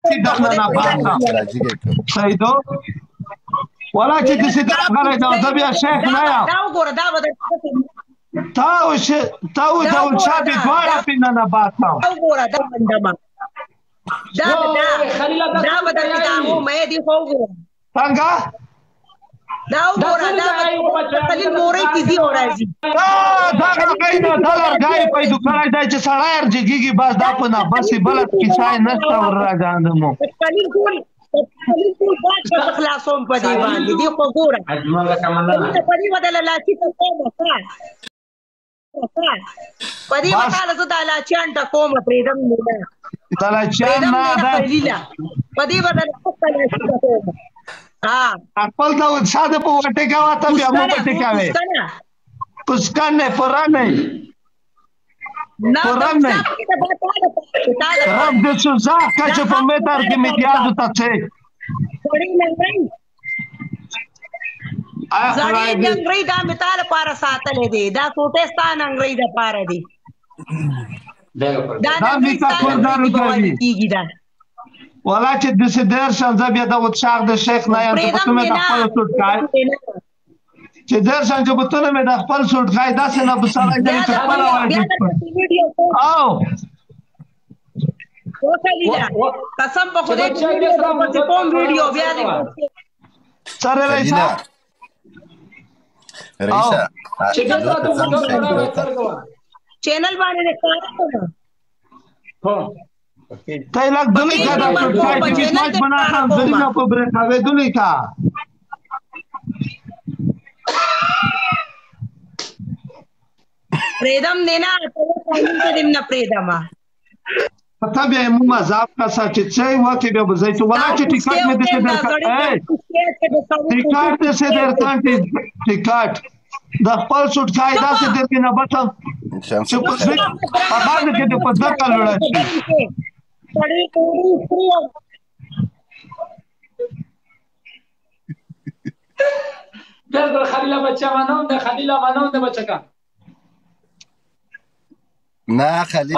دغه نه باسه سیدو ولا چې دې څه غره دا بیا شیخ نه یم دا وګوره دا به تا ول شابه دواړه پینه نه باسه وګوره دا بندما دا به د کتابو مې دی خو وګوره څنګه دا وګوره دا خلیل مورې کې دی راځي دا غاګای نه دلار غاي پیدا کړای دا چې سړی ارجګيږي بس دا په نه بس بلد کې ځای نشته ور راځاندمو خلیل ټول باج په خلاصوم په دی باندې دی خو ګوره اجمل کمنه په دې بدل لاچی ته کومه په دې وکاله زه د لاچیان ته کومه پریدم نه لاچیان نه دا په دې بدل لاچی ته کومه خپل دا ساده په وټه کا واته بیا مو پټه کاوه پسکان نه پران نه پران نه رب دې سوزا کچ په میتر کې میتیازو ته څه پړې لنګي ځړې لنګي دا مثال لپاره ساتلې دي دا کوټستان انګري د لپاره دي دا میکا کوردارو کوي دا ولا چې د سدر شانزه بیا د وڅاغ د شیخ نه یم چې په مې د خپل سوټ کای چې در شانزه په تنه مې د خپل سوټ کای داسې نه بسره دې چې خپل وایي او قسم په خدای چې کوم ویډیو بیا دې سره رئیسا چینل باندې کار کوم هو تای لگ دلی کا دا سوټ کای چې سمج بنا خان زرینا په برخاوي دلی کا پریدم دینا ته دیم نه پریدما پتا بیا مو مذاب کا سچ چې واکه بیا بزای ته ولا چې ټیکټ مې دته ټیکټ دې سه درته ټیکټ د خپل سوټ کای دا سه درته نه بټم چې په څه په باندې کې د پدې کال وړاندې در خلیل بچه منام ده خلیل منام ده بچه کا نه خلیل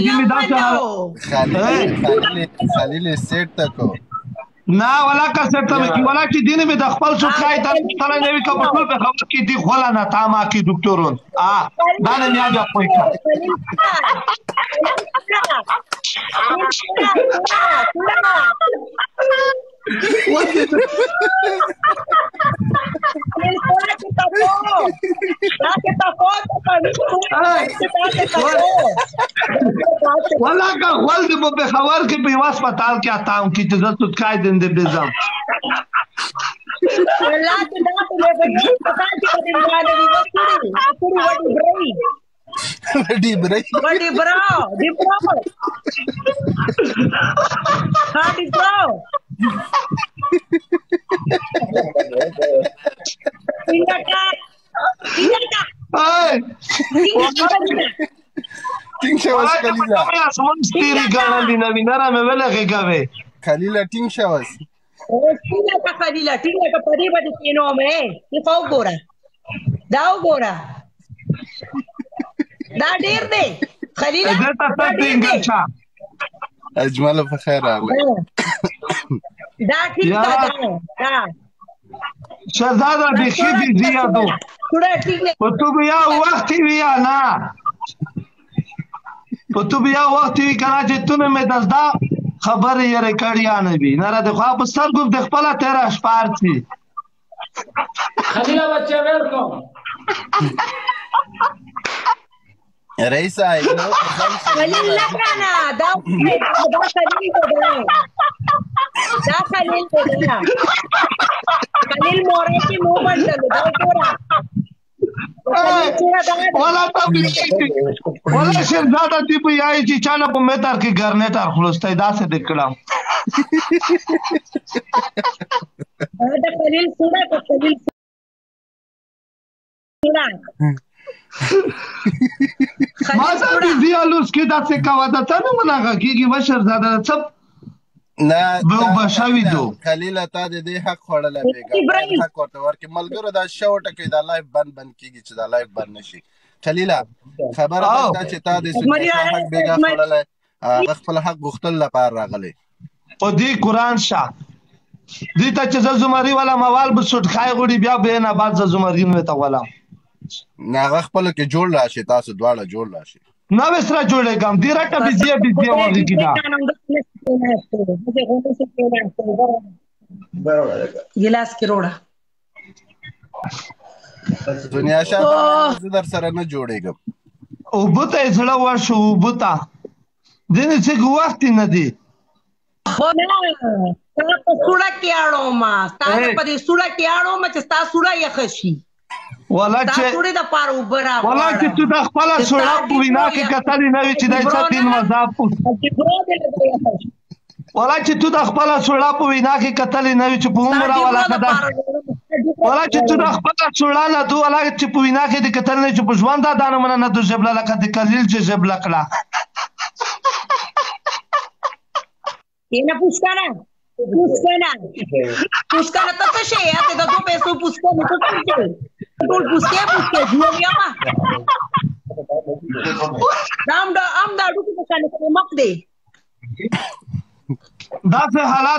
خلیل سیټ تکو نه ولا کا سیټ تم کی ولا کی دین می د خپل سوټ کای ته تل نه وی کا په خپل خبر کی دی خولا نه تا ما کی ډاکټرون دا نه بیا بیا کوی کا ولا کا ول دی په خبر کې په هسپتال کې آتا ہوں کی ته زت کای دین دې بزم ولا ته دا ته له پتا چې په دې باندې وډي بري ټینګ شواس کلیلا اسمن ستیری ګاندې نه وینره مې ولغه کوي کلیلا ټینګ شواس ټینګه کا کلیلا ټینګه کا پدی باندې کینو مې څه وګوره دا وګوره دا ډیر دی خلیلا دې ته ټینګه چا اجمل په خیر راغله دا ټینګه دا شهزاده بخي دي زیادو په تو بیا وخت ویا نه په تو بیا وخت وی کنه چې تونه مې دزدا خبر یې ریکارډیا نه وی نه را د خو په سترګو د خپل تیر اشپار چی خلیل بچه ویلکم رئیس آئیلو خلیل لکانا دا خلیل خلیل مورے کی مو بندلو دا پورا ولا شهزاده دی په یای چې چانه په میتر کې ګرنیټر خلوستای داسې دکړم دا خلیل سودا په خلیل سودا ما زه دیالوس کې داسې کاوه دا څنګه مناغه کیږي شهزاده څه نه و بشاوی دو خلیل تا دې حق خړل بیګا حق ورته ورکه ملګرو دا شو ټکې دا لایف بند کیږي چې دا لایف بند نشي خلیل خبره ده چې تا دې حق بیګا خړل خپل حق غختل لپاره راغلی په دې قرآن شاه دې ته چې زه زمري والا موال به سټخای غوړي بیا به نه بعد زه زمرین وې ته ولم نه هغه خپل کې جوړ راشي تاسو دواړه جوړ راشي نو سره جوړې کوم دې راټه بيزي وږي کیدا ګلاس کې روړه دنیا شاته زه در سره نه جوړېږم او بوته زړه ورشو بوته دې څه وخت نه دی خو نه تاسو سوړه کې اړو ما تاسو په دې سوړه کې اړو ما چې تاسو سوړه یې خشي ولا چې تاسو دې د پاره وبره ولا چې تو د خپل سوړه په وینا کې کتلې نه وي چې دای څه دین مذهب ولا چې تو د خپل سوړه په وینا کې کتلې نه وي چې په عمر ولا کدا ولا چې تو د خپل سوړه نه دوه ولا چې په وینا کې د کتل نه چې په ژوند دا دانه من نه د جبل لکه د کلیل چې جبل کړه Tiene Puscana. Puscana ته څه شي یا ته د 2 پیسو Puscana ته څه شي ټول Puscana جوړ یا ما نام دا ډوکی په څنګه مخ دی دا څه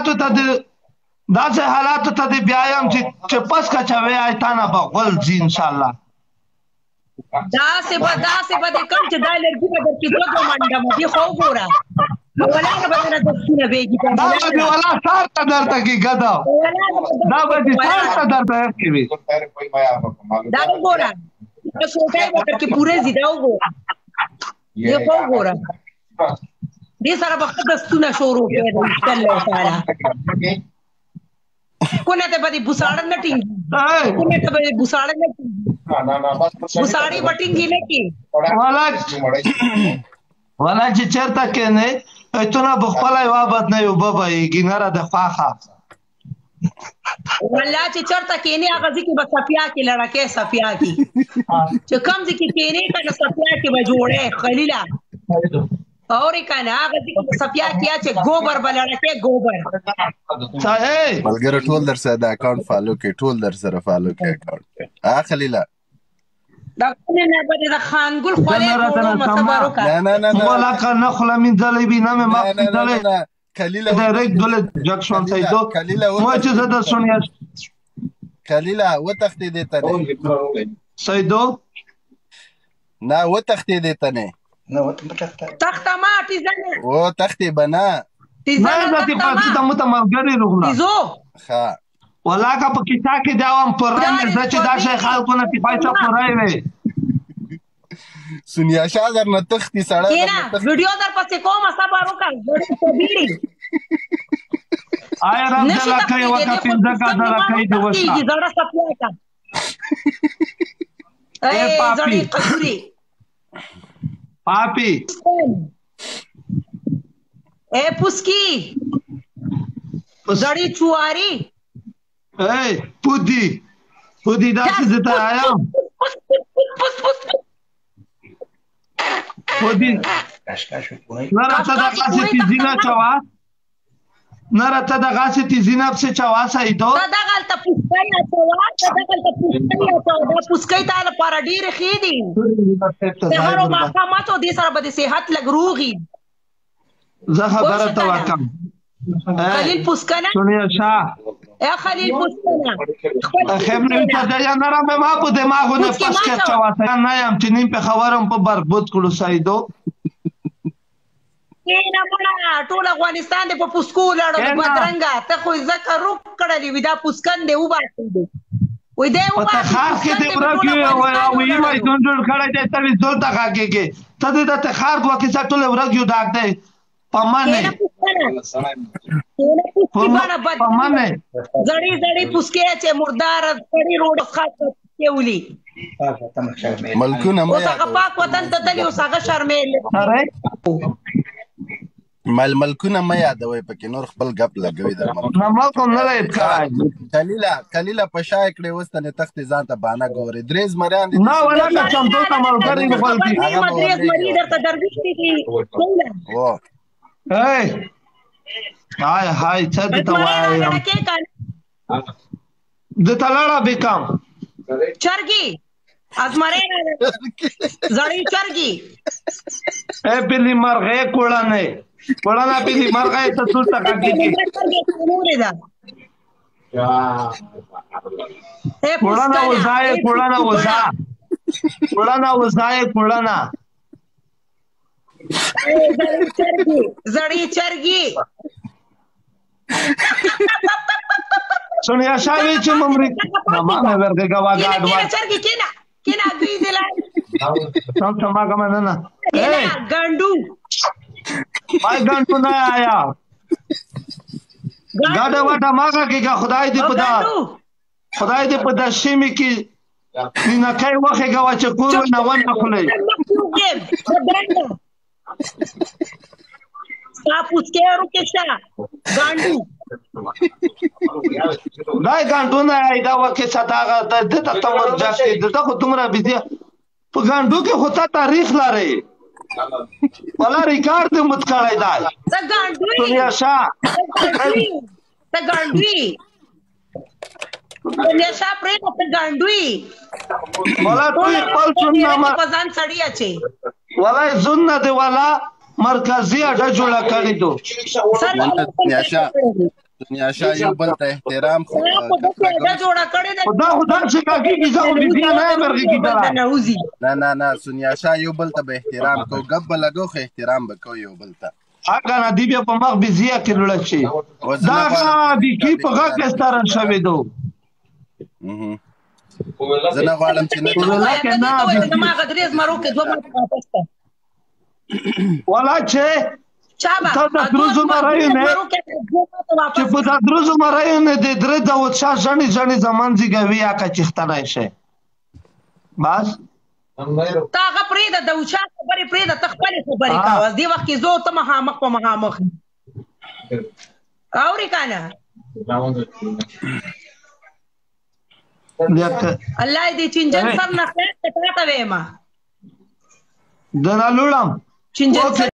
حالات ته د بیایم چې پس کا چوي آیتانه بغول زی ان شاء الله دا څه به کوم چې دا لرګي به د کیدو منډه مې خو ګوره ولا بدنا دسونه بيجي دا به ولا سار ته درته کې غدا دا به سار ته درته کې وي دا وګوره تاسو ته به کې پوره زیدا وګوره یو وګوره دې سره به دسونه شروع کړي ان شاء الله تعالی کونه ته به بوساړ نه ټینګ کونه ته به بوساړ نه بوساړي بټینګ نه کی ولا چې چرته کې نه ایتونه بخپلای وابد نه یو بابا یې ګینره د خواخه ولا چې چرته کې نه هغه ځکه بس صفیا کې لړکه صفیا کې چې کم ځکه کې نه کنه صفیا کې به جوړه خلیلا اور کنه هغه ځکه صفیا کې چې ګوبر بلړکه ګوبر صحیح ملګری ټول در سره د اکاونټ فالو کې ټول در سره فالو کې اکاونټ خلیلا دا نه به د خانګل خولې ټول مصبر وکړه نه ولا کنه خلا من ځلې نه مې ما ځلې خلیلا ډایرکټ دله جکشن سیدو مو چې زده سونیا خلیلا و تختې دې ته سیدو نه و تختې دې ته نه تخته ما تیزنه و تختې بنا نه ځکه پاتې ته متمګری رغلا تیزو ها ولا کا په کیسه کې داوم پران نه چې دا شي خلکو نه پیپایته پرای وي سنیا شاه در نه تختی سړی کینا ویډیو در پسې کوم صبر وکړ ډېر څه بیړي آیا رب دلا کوي وکړه پینځه کا دلا کوي د وسه کی زړه سپیاتا اے زړی قصوري پاپی اے پوسکی زړی چواری اے پودی دا څه ته آیا پودی نه راته دا څه تیزینا چوا نه راته دا څه تیزینا څه چوا سایدو دا غلطه پوسکای چوا دا پوسکای تعالی پر ډیر خېدي هغه ما ماته دې سره به صحت لګروغي زه خبره ته وکم خلیل پوسکنه سونیا شاه اے خلیل پوسکنه خبره ته دا نه را مې ما په دماغو نه پس کې چوا نه یم چې نیم په خبرم په بربود کړو سایدو نه مړه ټول افغانستان دې په پوسکو لړو بدرنګا ته خو ذکر روک کړلې ودا پوسکن دې وباسي وې دې وباسي په خاص کې دې ورګي وې وای څنګه کړه دې ته زول تا کې ته دې ته خار کو کې ټول ورګي ډاک دې پمانه پمانه زړی پوسکې چې مردار سړی روډ خاص کې ولي ملکونه مې اوسه پاک وطن ته تللی اوسه شرمېل ملکونه مې یادوي پکې نور خپل غپ لګوي در نه ملکم نه لید کای کلیلا پشای کړي وستنه تخت ځان ته بانا ګوري درېز مریان دي نه ولا کوم دوه ملګری خپل دي درېز مری درته درويش دي و هاي څه دې ته وایم د تلاړه بیکام چرګي ازمره زړی چرګي اے بلی مرغه کوړه نه پړانا په دې مرغه ته څو ټکا کیږي پړانا وځای پړانا وځا پړانا وځای پړانا زړی چرګي سونیا شاوی چې ممري ما ورګه گوا گاډوا چرګي کینا دوی دلای څنګه ما کوم نه ګاندو مای ګاندو نه آیا ګاډه واټه ماګه کې خدای دې په دا شیمه کې نه کوي وخه گوا چې کور نه ونه خلې Sapus kero kesha gandu dai gandu na aida wa ke sadaga de ta tamar jaske de ta tumra bidia په gandu کې هوتا تاریخ لري ولا ریکارډ مت کړای دا ته gandu دنیا شاه ته gandu دنیا شاه پرې ته gandu ولا تو خپل سننا ما پزان سړی اچي ولا سننا دی ولا مرکزی اډه جوړه کړی دو دنیا شاه یو بل ته احترام خو جوړه کړی خدا چې کاږي کی ځو بیا نه مرګي کی نه دنیا شاه یو بل ته به احترام کو غب لګو خو احترام وکړو یو بل ته هغه ندی بیا په مخ بيزیا کې لړل شي دا دی کی په غا کې ستاره شوی دو زه نه غواړم چې نه ما غدريز مارو کې دوه واپس ولا چې تا د دروزو مرای نه چې په د دروزو مرای نه د درې د وڅا ځنی زمان زیږوي اکه چختنای شي بس تا غپرې د وڅا خبرې پرې د تخپل خبرې کاوه دی وخت کې زو ته مخامخ په مخامخ اوري کنه الله دې چنجن سر نه خیر ته تا وېما درالوړم چنجن